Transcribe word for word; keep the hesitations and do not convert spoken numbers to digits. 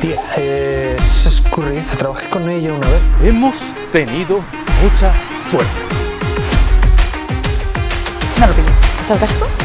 Tía, eh, es escurridiza, trabajé con ella una vez. Hemos tenido mucha suerte. No lo pillo. ¿Es el casco?